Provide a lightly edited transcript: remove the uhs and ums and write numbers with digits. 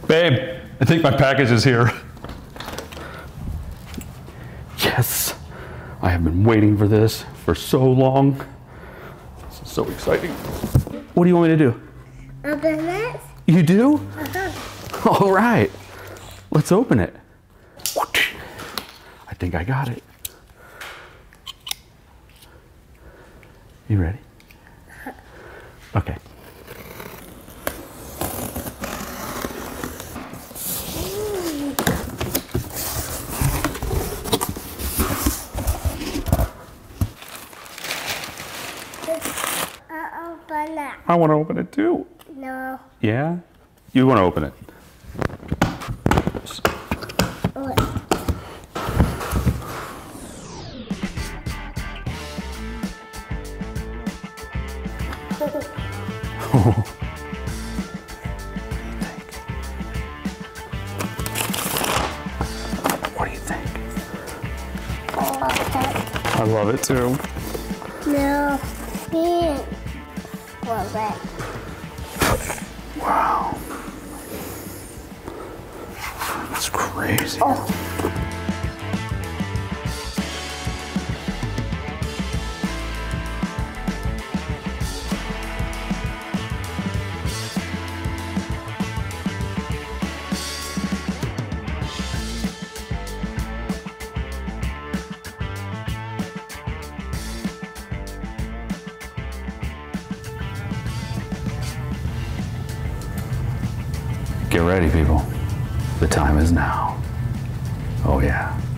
Babe, I think my package is here. Yes, I have been waiting for this for so long. This is so exciting. What do you want me to do? Open it. You do? Uh-huh. All right, let's open it. I think I got it. You ready? Okay. Open it. I want to open it too. No. Yeah? You want to open it? What do you think? I love it too. No. Pink. Love it. Wow. That's crazy. Oh. Get ready, people. The time is now. Oh, yeah.